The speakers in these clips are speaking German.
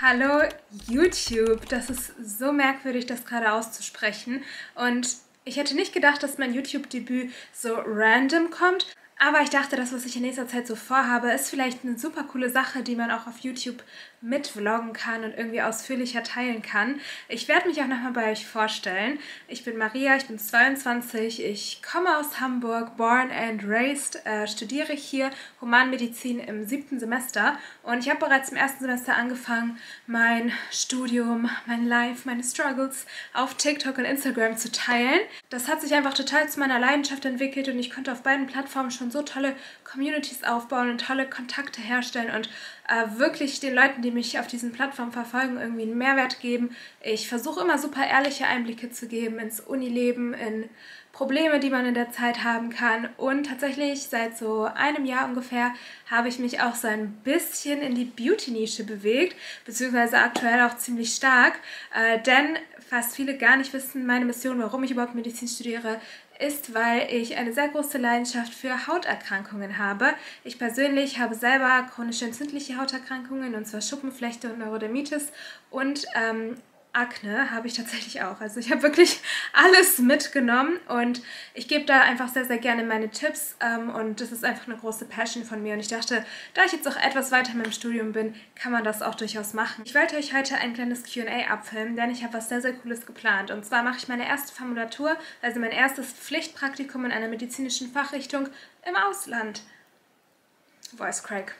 Hallo YouTube, das ist so merkwürdig, das gerade auszusprechen, und ich hätte nicht gedacht, dass mein YouTube-Debüt so random kommt, aber ich dachte, das, was ich in nächster Zeit so vorhabe, ist vielleicht eine super coole Sache, die man auch auf YouTube mitvloggen kann und irgendwie ausführlicher teilen kann. Ich werde mich auch nochmal bei euch vorstellen. Ich bin Maria, ich bin 22, ich komme aus Hamburg, born and raised, studiere hier Humanmedizin im 7. Semester und ich habe bereits im 1. Semester angefangen, mein Studium, mein Life, meine Struggles auf TikTok und Instagram zu teilen. Das hat sich einfach total zu meiner Leidenschaft entwickelt und ich konnte auf beiden Plattformen schon so tolle Communities aufbauen und tolle Kontakte herstellen und wirklich den Leuten, die mich auf diesen Plattformen verfolgen, irgendwie einen Mehrwert geben. Ich versuche immer super ehrliche Einblicke zu geben ins Unileben, in Probleme, die man in der Zeit haben kann. Und tatsächlich seit so einem Jahr ungefähr habe ich mich auch so ein bisschen in die Beauty-Nische bewegt, beziehungsweise aktuell auch ziemlich stark, denn fast viele gar nicht wissen, meine Mission, warum ich überhaupt Medizin studiere, ist, weil ich eine sehr große Leidenschaft für Hauterkrankungen habe. Ich persönlich habe selber chronische entzündliche Hauterkrankungen, und zwar Schuppenflechte und Neurodermitis, und Akne habe ich tatsächlich auch. Also ich habe wirklich alles mitgenommen und ich gebe da einfach sehr, sehr gerne meine Tipps und das ist einfach eine große Passion von mir und ich dachte, da ich jetzt auch etwas weiter in meinem Studium bin, kann man das auch durchaus machen. Ich wollte euch heute ein kleines Q&A abfilmen, denn ich habe was sehr, sehr Cooles geplant, und zwar mache ich meine erste Formulatur, also mein erstes Pflichtpraktikum in einer medizinischen Fachrichtung im Ausland. Voice Crack.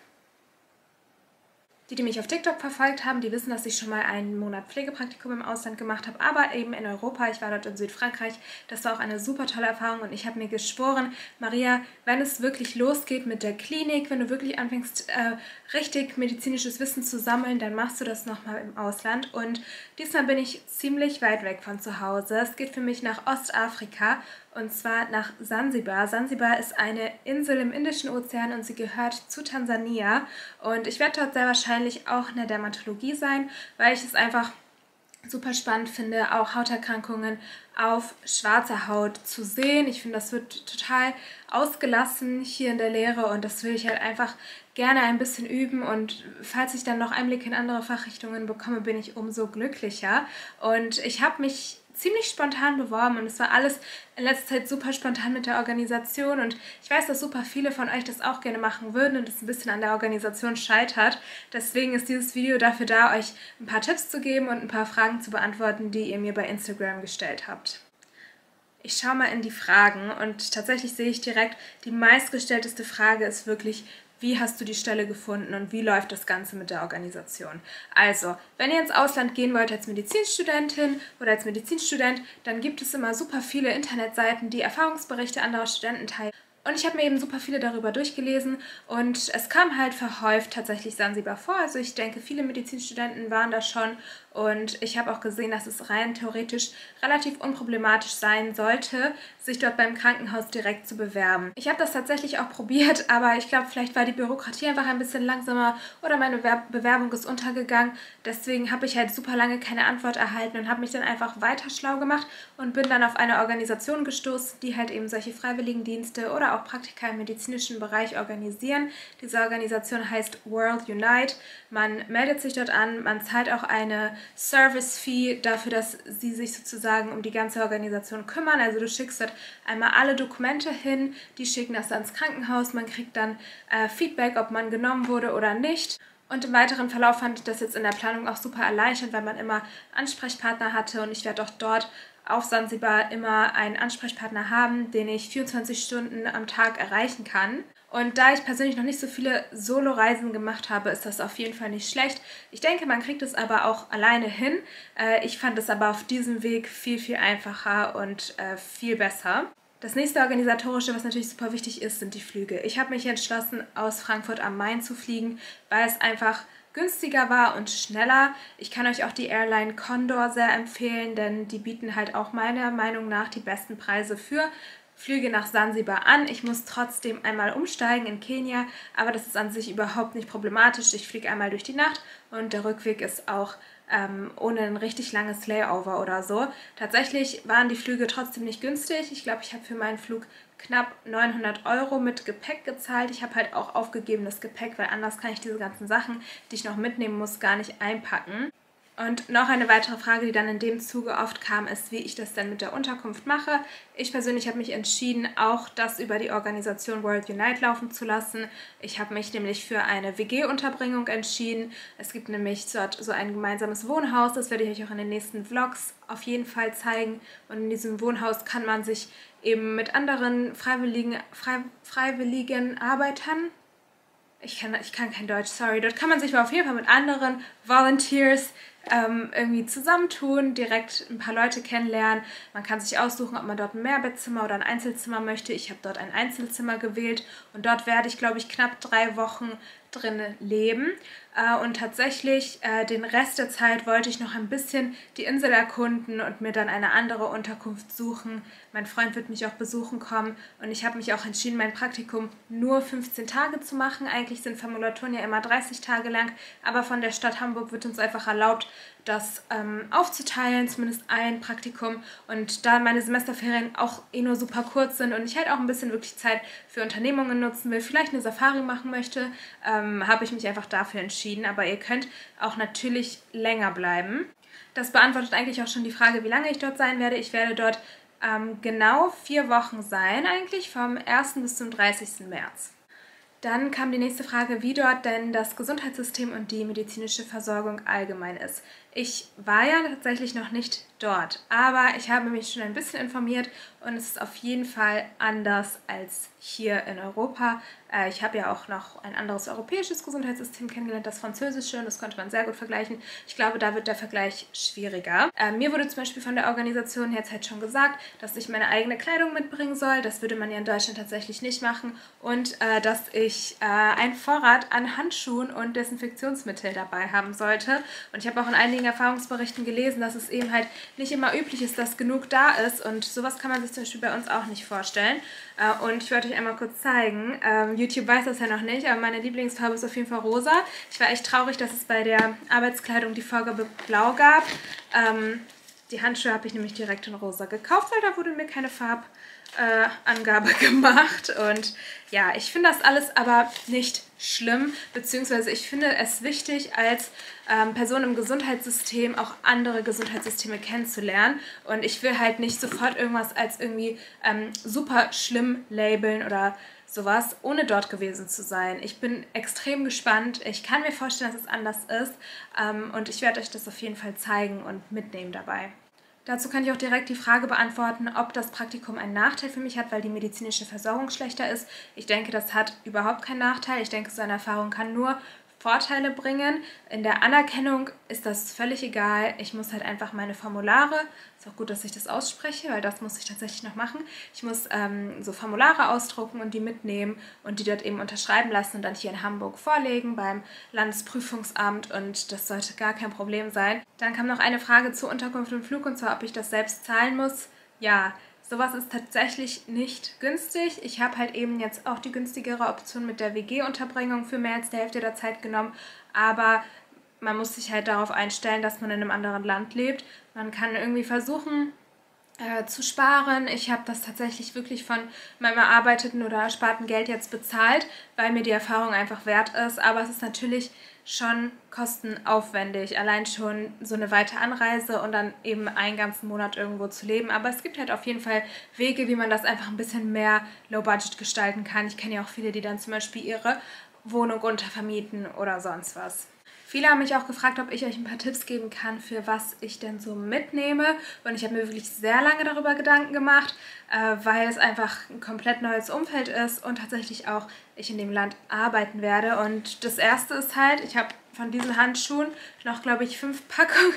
Die mich auf TikTok verfolgt haben, die wissen, dass ich schon mal einen Monat Pflegepraktikum im Ausland gemacht habe, aber eben in Europa. Ich war dort in Südfrankreich. Das war auch eine super tolle Erfahrung und ich habe mir geschworen, Maria, wenn es wirklich losgeht mit der Klinik, wenn du wirklich anfängst, richtig medizinisches Wissen zu sammeln, dann machst du das nochmal im Ausland. Und diesmal bin ich ziemlich weit weg von zu Hause. Es geht für mich nach Ostafrika, und zwar nach Sansibar. Sansibar ist eine Insel im Indischen Ozean und sie gehört zu Tansania. Und ich werde dort sehr wahrscheinlich auch in der Dermatologie sein, weil ich es einfach super spannend finde, auch Hauterkrankungen auf schwarzer Haut zu sehen. Ich finde, das wird total ausgelassen hier in der Lehre und das will ich halt einfach gerne ein bisschen üben, und falls ich dann noch Einblicke in andere Fachrichtungen bekomme, bin ich umso glücklicher. Und ich habe mich ziemlich spontan beworben und es war alles in letzter Zeit super spontan mit der Organisation, und ich weiß, dass super viele von euch das auch gerne machen würden und es ein bisschen an der Organisation scheitert. Deswegen ist dieses Video dafür da, euch ein paar Tipps zu geben und ein paar Fragen zu beantworten, die ihr mir bei Instagram gestellt habt. Ich schaue mal in die Fragen und tatsächlich sehe ich direkt, die meistgestellteste Frage ist wirklich: Wie hast du die Stelle gefunden und wie läuft das Ganze mit der Organisation? Also, wenn ihr ins Ausland gehen wollt als Medizinstudentin oder als Medizinstudent, dann gibt es immer super viele Internetseiten, die Erfahrungsberichte anderer Studenten teilen. Und ich habe mir eben super viele darüber durchgelesen und es kam halt verhäuft tatsächlich Sansibar vor. Also ich denke, viele Medizinstudenten waren da schon, und ich habe auch gesehen, dass es rein theoretisch relativ unproblematisch sein sollte, sich dort beim Krankenhaus direkt zu bewerben. Ich habe das tatsächlich auch probiert, aber ich glaube, vielleicht war die Bürokratie einfach ein bisschen langsamer oder meine Bewerbung ist untergegangen. Deswegen habe ich halt super lange keine Antwort erhalten und habe mich dann einfach weiter schlau gemacht und bin dann auf eine Organisation gestoßen, die halt eben solche Freiwilligendienste oder auch Praktika im medizinischen Bereich organisieren. Diese Organisation heißt World Unite. Man meldet sich dort an, man zahlt auch eine Service-Fee dafür, dass sie sich sozusagen um die ganze Organisation kümmern. Also du schickst dort einmal alle Dokumente hin, die schicken das ans Krankenhaus, man kriegt dann Feedback, ob man genommen wurde oder nicht. Und im weiteren Verlauf fand ich das jetzt in der Planung auch super erleichternd, weil man immer Ansprechpartner hatte, und ich werde auch dort auf Sansibar immer einen Ansprechpartner haben, den ich 24 Stunden am Tag erreichen kann. Und da ich persönlich noch nicht so viele Solo-Reisen gemacht habe, ist das auf jeden Fall nicht schlecht. Ich denke, man kriegt es aber auch alleine hin. Ich fand es aber auf diesem Weg viel, viel einfacher und viel besser. Das nächste Organisatorische, was natürlich super wichtig ist, sind die Flüge. Ich habe mich entschlossen, aus Frankfurt am Main zu fliegen, weil es einfach günstiger war und schneller. Ich kann euch auch die Airline Condor sehr empfehlen, denn die bieten halt auch meiner Meinung nach die besten Preise für Flüge nach Sansibar an. Ich muss trotzdem einmal umsteigen in Kenia, aber das ist an sich überhaupt nicht problematisch. Ich fliege einmal durch die Nacht und der Rückweg ist auch ohne ein richtig langes Layover oder so. Tatsächlich waren die Flüge trotzdem nicht günstig. Ich glaube, ich habe für meinen Flug knapp 900 € mit Gepäck gezahlt. Ich habe halt auch aufgegebenes Gepäck, weil anders kann ich diese ganzen Sachen, die ich noch mitnehmen muss, gar nicht einpacken. Und noch eine weitere Frage, die dann in dem Zuge oft kam, ist, wie ich das denn mit der Unterkunft mache. Ich persönlich habe mich entschieden, auch das über die Organisation World Unite laufen zu lassen. Ich habe mich nämlich für eine WG-Unterbringung entschieden. Es gibt nämlich dort so ein gemeinsames Wohnhaus, das werde ich euch auch in den nächsten Vlogs auf jeden Fall zeigen. Und in diesem Wohnhaus kann man sich eben mit anderen freiwilligen Arbeitern, ich kann kein Deutsch, sorry, dort kann man sich aber auf jeden Fall mit anderen Volunteers irgendwie zusammentun, direkt ein paar Leute kennenlernen. Man kann sich aussuchen, ob man dort ein Mehrbettzimmer oder ein Einzelzimmer möchte. Ich habe dort ein Einzelzimmer gewählt und dort werde ich, glaube ich, knapp 3 Wochen drin leben. Und tatsächlich den Rest der Zeit wollte ich noch ein bisschen die Insel erkunden und mir dann eine andere Unterkunft suchen. Mein Freund wird mich auch besuchen kommen und ich habe mich auch entschieden, mein Praktikum nur 15 Tage zu machen. Eigentlich sind Formulaturen ja immer 30 Tage lang, aber von der Stadt Hamburg wird uns einfach erlaubt, das aufzuteilen, zumindest ein Praktikum. Und da meine Semesterferien auch nur super kurz sind und ich halt auch ein bisschen wirklich Zeit für Unternehmungen nutzen will, vielleicht eine Safari machen möchte, habe ich mich einfach dafür entschieden. Aber ihr könnt auch natürlich länger bleiben. Das beantwortet eigentlich auch schon die Frage, wie lange ich dort sein werde. Ich werde dort genau 4 Wochen sein, eigentlich vom 1. bis zum 30. März. Dann kam die nächste Frage, wie dort denn das Gesundheitssystem und die medizinische Versorgung allgemein ist. Ich war ja tatsächlich noch nicht dort, aber ich habe mich schon ein bisschen informiert und es ist auf jeden Fall anders als hier in Europa. Ich habe ja auch noch ein anderes europäisches Gesundheitssystem kennengelernt, das französische, und das konnte man sehr gut vergleichen. Ich glaube, da wird der Vergleich schwieriger. Mir wurde zum Beispiel von der Organisation jetzt halt schon gesagt, dass ich meine eigene Kleidung mitbringen soll. Das würde man ja in Deutschland tatsächlich nicht machen. Und dass ich einen Vorrat an Handschuhen und Desinfektionsmittel dabei haben sollte. Und ich habe auch in einigen Erfahrungsberichten gelesen, dass es eben halt nicht immer üblich ist, dass genug da ist. Und sowas kann man sich zum Beispiel bei uns auch nicht vorstellen. Und ich wollte euch einmal kurz zeigen. YouTube weiß das ja noch nicht, aber meine Lieblingsfarbe ist auf jeden Fall rosa. Ich war echt traurig, dass es bei der Arbeitskleidung die Vorgabe blau gab. Die Handschuhe habe ich nämlich direkt in rosa gekauft, weil da wurde mir keine Farbangabe gemacht. Und ja, ich finde das alles aber nicht schlimm, beziehungsweise ich finde es wichtig, als Person im Gesundheitssystem auch andere Gesundheitssysteme kennenzulernen. Und ich will halt nicht sofort irgendwas als irgendwie super schlimm labeln oder sowas, ohne dort gewesen zu sein. Ich bin extrem gespannt. Ich kann mir vorstellen, dass es anders ist. Und ich werde euch das auf jeden Fall zeigen und mitnehmen dabei. Dazu kann ich auch direkt die Frage beantworten, ob das Praktikum einen Nachteil für mich hat, weil die medizinische Versorgung schlechter ist. Ich denke, das hat überhaupt keinen Nachteil. Ich denke, so eine Erfahrung kann nur Vorteile bringen. In der Anerkennung ist das völlig egal. Ich muss halt einfach meine Formulare, ist auch gut, dass ich das ausspreche, weil das muss ich tatsächlich noch machen. Ich muss so Formulare ausdrucken und die mitnehmen und die dort eben unterschreiben lassen und dann hier in Hamburg vorlegen beim Landesprüfungsamt, und das sollte gar kein Problem sein. Dann kam noch eine Frage zur Unterkunft und Flug, und zwar, ob ich das selbst zahlen muss. Ja, sowas ist tatsächlich nicht günstig. Ich habe halt eben jetzt auch die günstigere Option mit der WG-Unterbringung für mehr als die Hälfte der Zeit genommen, aber man muss sich halt darauf einstellen, dass man in einem anderen Land lebt. Man kann irgendwie versuchen zu sparen. Ich habe das tatsächlich wirklich von meinem erarbeiteten oder ersparten Geld jetzt bezahlt, weil mir die Erfahrung einfach wert ist, aber es ist natürlich schon kostenaufwendig, allein schon so eine weite Anreise und dann eben einen ganzen Monat irgendwo zu leben. Aber es gibt halt auf jeden Fall Wege, wie man das einfach ein bisschen mehr low-budget gestalten kann. Ich kenne ja auch viele, die dann zum Beispiel ihre Wohnung untervermieten oder sonst was. Viele haben mich auch gefragt, ob ich euch ein paar Tipps geben kann, für was ich denn so mitnehme. Und ich habe mir wirklich sehr lange darüber Gedanken gemacht, weil es einfach ein komplett neues Umfeld ist und tatsächlich auch ich in dem Land arbeiten werde. Und das erste ist halt, ich habe von diesen Handschuhen noch, glaube ich, 5 Packungen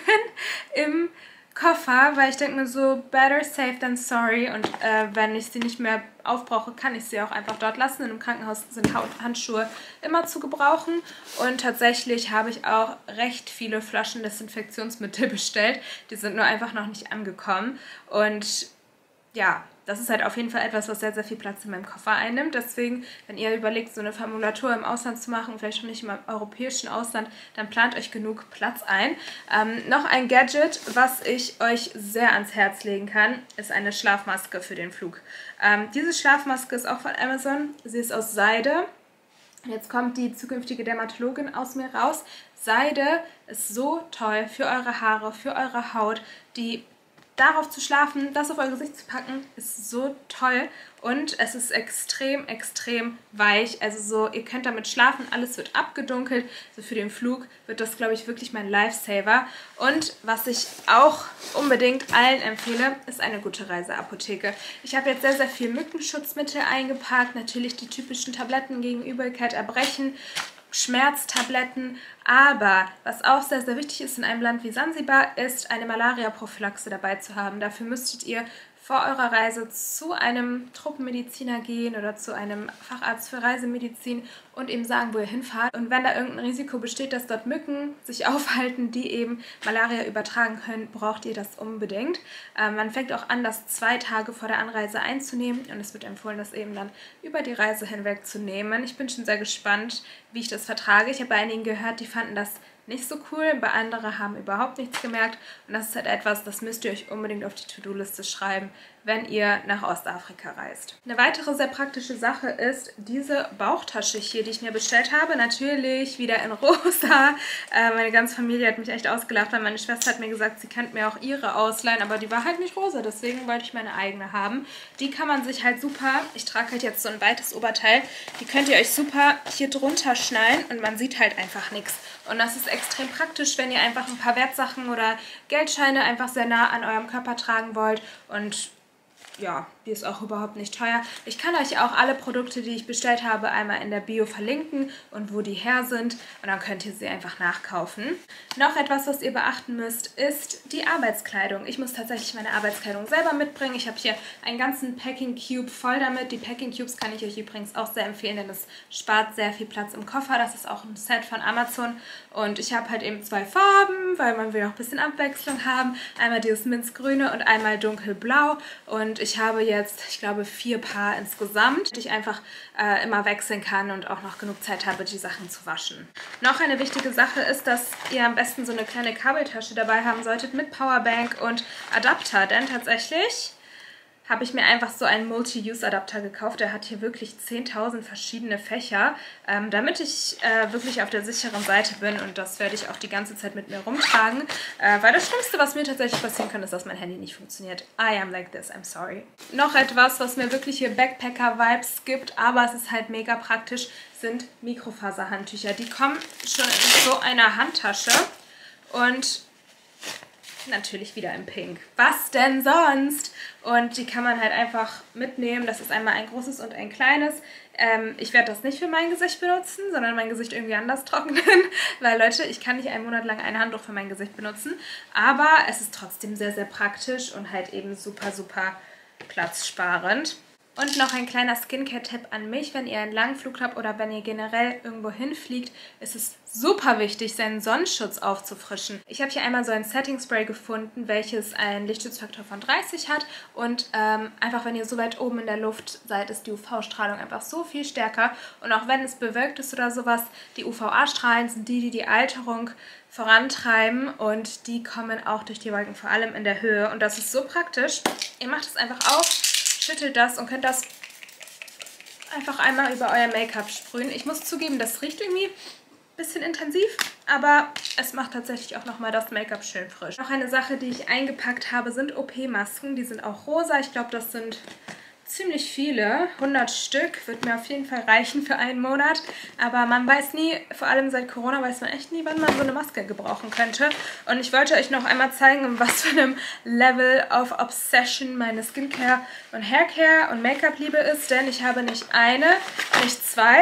im Koffer, weil ich denke mir so, better safe than sorry, und wenn ich sie nicht mehr aufbrauche, kann ich sie auch einfach dort lassen. In einem Krankenhaus sind Handschuhe immer zu gebrauchen, und tatsächlich habe ich auch recht viele Flaschen Desinfektionsmittel bestellt. Die sind nur einfach noch nicht angekommen, und ja, das ist halt auf jeden Fall etwas, was sehr, sehr viel Platz in meinem Koffer einnimmt. Deswegen, wenn ihr überlegt, so eine Formulatur im Ausland zu machen, vielleicht schon nicht im europäischen Ausland, dann plant euch genug Platz ein. Noch ein Gadget, was ich euch sehr ans Herz legen kann, ist eine Schlafmaske für den Flug. Diese Schlafmaske ist auch von Amazon. Sie ist aus Seide. Jetzt kommt die zukünftige Dermatologin aus mir raus. Seide ist so toll für eure Haare, für eure Haut. Darauf zu schlafen, das auf euer Gesicht zu packen, ist so toll und es ist extrem, extrem weich. Also so, ihr könnt damit schlafen, alles wird abgedunkelt. Also für den Flug wird das, glaube ich, wirklich mein Lifesaver. Und was ich auch unbedingt allen empfehle, ist eine gute Reiseapotheke. Ich habe jetzt sehr, sehr viel Mückenschutzmittel eingepackt, natürlich die typischen Tabletten gegen Übelkeit, Erbrechen, Schmerztabletten, aber was auch sehr, sehr wichtig ist in einem Land wie Sansibar, ist eine Malaria-Prophylaxe dabei zu haben. Dafür müsstet ihr vor eurer Reise zu einem Truppenmediziner gehen oder zu einem Facharzt für Reisemedizin und eben sagen, wo ihr hinfahrt. Und wenn da irgendein Risiko besteht, dass dort Mücken sich aufhalten, die eben Malaria übertragen können, braucht ihr das unbedingt. Man fängt auch an, das 2 Tage vor der Anreise einzunehmen und es wird empfohlen, das eben dann über die Reise hinweg zu nehmen. Ich bin schon sehr gespannt, wie ich das vertrage. Ich habe bei einigen gehört, die fanden das nicht so cool, bei anderen haben überhaupt nichts gemerkt und das ist halt etwas, das müsst ihr euch unbedingt auf die To-Do-Liste schreiben, wenn ihr nach Ostafrika reist. Eine weitere sehr praktische Sache ist diese Bauchtasche hier, die ich mir bestellt habe. Natürlich wieder in rosa. Meine ganze Familie hat mich echt ausgelacht, weil meine Schwester hat mir gesagt, sie könnte mir auch ihre ausleihen, aber die war halt nicht rosa, deswegen wollte ich meine eigene haben. Die kann man sich halt super, ich trage halt jetzt so ein weites Oberteil, die könnt ihr euch super hier drunter schnallen und man sieht halt einfach nichts. Und das ist extrem praktisch, wenn ihr einfach ein paar Wertsachen oder Geldscheine einfach sehr nah an eurem Körper tragen wollt. Und ja, die ist auch überhaupt nicht teuer. Ich kann euch auch alle Produkte, die ich bestellt habe, einmal in der Bio verlinken und wo die her sind. Und dann könnt ihr sie einfach nachkaufen. Noch etwas, was ihr beachten müsst, ist die Arbeitskleidung. Ich muss tatsächlich meine Arbeitskleidung selber mitbringen. Ich habe hier einen ganzen Packing Cube voll damit. Die Packing Cubes kann ich euch übrigens auch sehr empfehlen, denn es spart sehr viel Platz im Koffer. Das ist auch ein Set von Amazon. Und ich habe halt eben 2 Farben, weil man will auch ein bisschen Abwechslung haben. Einmal dieses Minzgrüne und einmal dunkelblau. Und ich habe jetzt, ich glaube, 4 Paar insgesamt, die ich einfach immer wechseln kann und auch noch genug Zeit habe, die Sachen zu waschen. Noch eine wichtige Sache ist, dass ihr am besten so eine kleine Kabeltasche dabei haben solltet mit Powerbank und Adapter, denn tatsächlich habe ich mir einfach so einen Multi-Use-Adapter gekauft. Der hat hier wirklich 10.000 verschiedene Fächer, damit ich wirklich auf der sicheren Seite bin und das werde ich auch die ganze Zeit mit mir rumtragen, weil das Schlimmste, was mir tatsächlich passieren kann, ist, dass mein Handy nicht funktioniert. I am like this, I'm sorry. Noch etwas, was mir wirklich hier Backpacker-Vibes gibt, aber es ist halt mega praktisch, sind Mikrofaserhandtücher. Die kommen schon in so einer Handtasche und natürlich wieder in Pink. Was denn sonst? Und die kann man halt einfach mitnehmen. Das ist einmal ein großes und ein kleines. Ich werde das nicht für mein Gesicht benutzen, sondern mein Gesicht irgendwie anders trocknen. Weil, Leute, ich kann nicht einen Monat lang ein Handtuch für mein Gesicht benutzen. Aber es ist trotzdem sehr, sehr praktisch und halt eben super, super platzsparend. Und noch ein kleiner Skincare-Tipp an mich, wenn ihr einen langen Flug habt oder wenn ihr generell irgendwo hinfliegt, ist es super wichtig, seinen Sonnenschutz aufzufrischen. Ich habe hier einmal so ein Setting Spray gefunden, welches einen Lichtschutzfaktor von 30 hat und einfach, wenn ihr so weit oben in der Luft seid, ist die UV-Strahlung einfach so viel stärker und auch wenn es bewölkt ist oder sowas, die UVA-Strahlen sind die, die die Alterung vorantreiben und die kommen auch durch die Wolken, vor allem in der Höhe und das ist so praktisch. Ihr macht es einfach auf, schüttelt das und könnt das einfach einmal über euer Make-up sprühen. Ich muss zugeben, das riecht irgendwie ein bisschen intensiv, aber es macht tatsächlich auch nochmal das Make-up schön frisch. Noch eine Sache, die ich eingepackt habe, sind OP-Masken. Die sind auch rosa. Ich glaube, das sind ziemlich viele, 100 Stück, wird mir auf jeden Fall reichen für einen Monat, aber man weiß nie, vor allem seit Corona weiß man echt nie, wann man so eine Maske gebrauchen könnte und ich wollte euch noch einmal zeigen, was für einem Level of Obsession meine Skincare und Haircare und Make-up-Liebe ist, denn ich habe nicht eine, nicht 2,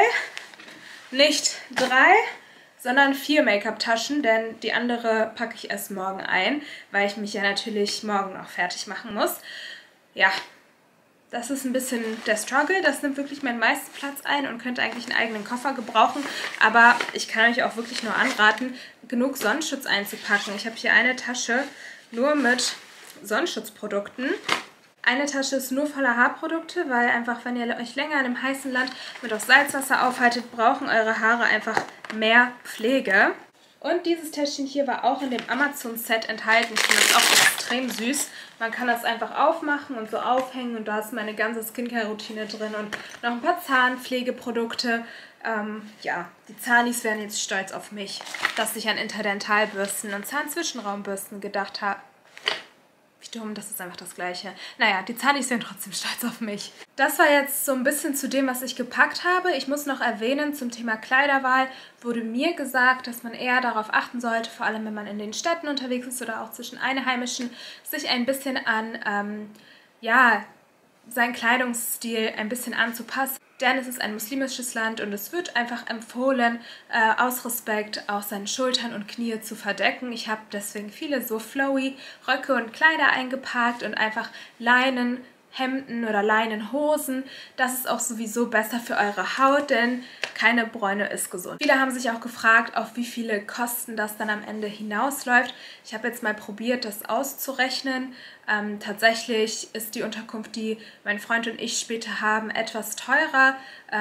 nicht 3, sondern 4 Make-up-Taschen, denn die andere packe ich erst morgen ein, weil ich mich ja natürlich morgen noch fertig machen muss. Ja, das ist ein bisschen der Struggle, das nimmt wirklich meinen meisten Platz ein und könnte eigentlich einen eigenen Koffer gebrauchen, aber ich kann euch auch wirklich nur anraten, genug Sonnenschutz einzupacken. Ich habe hier eine Tasche nur mit Sonnenschutzprodukten Eine Tasche ist nur voller Haarprodukte, weil einfach, wenn ihr euch länger in einem heißen Land mit auf Salzwasser aufhaltet, brauchen eure Haare einfach mehr Pflege. Und dieses Täschchen hier war auch in dem Amazon-Set enthalten. Ich finde das auch extrem süß. Man kann das einfach aufmachen und so aufhängen und da ist meine ganze Skincare-Routine drin und noch ein paar Zahnpflegeprodukte. Ja, die Zahnis wären jetzt stolz auf mich, dass ich an Interdentalbürsten und Zahnzwischenraumbürsten gedacht habe. Wie dumm, das ist einfach das Gleiche. Naja, die Zahnis sind trotzdem stolz auf mich. Das war jetzt so ein bisschen zu dem, was ich gepackt habe. Ich muss noch erwähnen, zum Thema Kleiderwahl wurde mir gesagt, dass man eher darauf achten sollte, vor allem wenn man in den Städten unterwegs ist oder auch zwischen Einheimischen, sich ein bisschen an, ja, seinen Kleidungsstil ein bisschen anzupassen. Denn es ist ein muslimisches Land und es wird einfach empfohlen, aus Respekt auch seine Schultern und Knie zu verdecken. Ich habe deswegen viele so flowy Röcke und Kleider eingepackt und einfach Leinenhemden oder Leinenhosen. Das ist auch sowieso besser für eure Haut, denn keine Bräune ist gesund. Viele haben sich auch gefragt, auf wie viele Kosten das dann am Ende hinausläuft. Ich habe jetzt mal probiert, das auszurechnen. Tatsächlich ist die Unterkunft, die mein Freund und ich später haben, etwas teurer.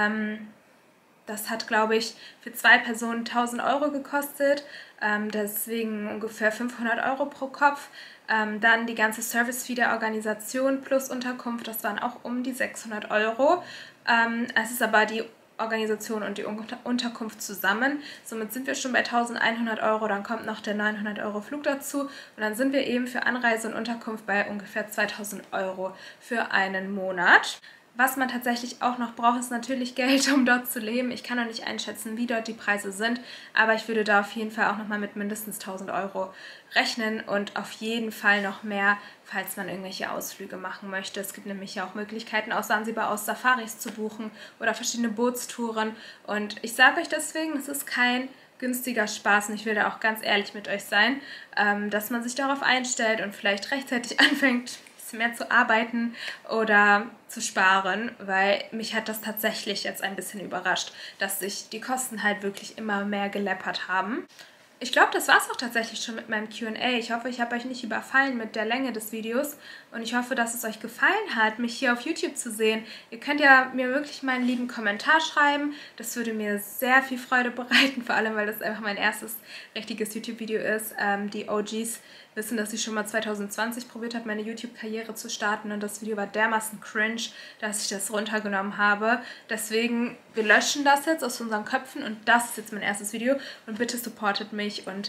Das hat, glaube ich, für 2 Personen 1.000 Euro gekostet, deswegen ungefähr 500 Euro pro Kopf. Dann die ganze Service-Fee der Organisation plus Unterkunft, das waren auch um die 600 Euro. Es ist aber die Organisation und die Unterkunft zusammen. Somit sind wir schon bei 1.100 Euro, dann kommt noch der 900 Euro Flug dazu und dann sind wir eben für Anreise und Unterkunft bei ungefähr 2.000 Euro für einen Monat. Was man tatsächlich auch noch braucht, ist natürlich Geld, um dort zu leben. Ich kann noch nicht einschätzen, wie dort die Preise sind, aber ich würde da auf jeden Fall auch nochmal mit mindestens 1.000 Euro rechnen und auf jeden Fall noch mehr, falls man irgendwelche Ausflüge machen möchte. Es gibt nämlich ja auch Möglichkeiten, aus Sansibar aus Safaris zu buchen oder verschiedene Bootstouren. Und ich sage euch deswegen, es ist kein günstiger Spaß und ich will da auch ganz ehrlich mit euch sein, dass man sich darauf einstellt und vielleicht rechtzeitig anfängt, mehr zu arbeiten oder zu sparen, weil mich hat das tatsächlich jetzt ein bisschen überrascht, dass sich die Kosten halt wirklich immer mehr geleppert haben. Ich glaube, das war es auch tatsächlich schon mit meinem Q&A. Ich hoffe, ich habe euch nicht überfallen mit der Länge des Videos und ich hoffe, dass es euch gefallen hat, mich hier auf YouTube zu sehen. Ihr könnt ja mir wirklich mal einen lieben Kommentar schreiben. Das würde mir sehr viel Freude bereiten, vor allem, weil das einfach mein erstes richtiges YouTube-Video ist. Die OGs wissen, dass ich schon mal 2020 probiert habe, meine YouTube-Karriere zu starten und das Video war dermaßen cringe, dass ich das runtergenommen habe. Deswegen, wir löschen das jetzt aus unseren Köpfen und das ist jetzt mein erstes Video und bitte supportet mich und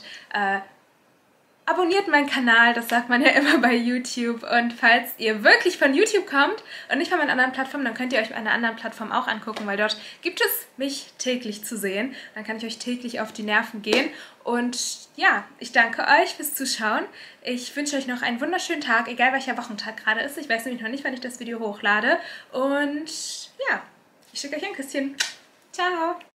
abonniert meinen Kanal, das sagt man ja immer bei YouTube. Und falls ihr wirklich von YouTube kommt und nicht von meinen anderen Plattformen, dann könnt ihr euch eine anderen Plattform auch angucken, weil dort gibt es mich täglich zu sehen. Dann kann ich euch täglich auf die Nerven gehen. Und ja, ich danke euch fürs Zuschauen. Ich wünsche euch noch einen wunderschönen Tag, egal welcher Wochentag gerade ist. Ich weiß nämlich noch nicht, wann ich das Video hochlade. Und ja, ich schicke euch ein Küsschen. Ciao!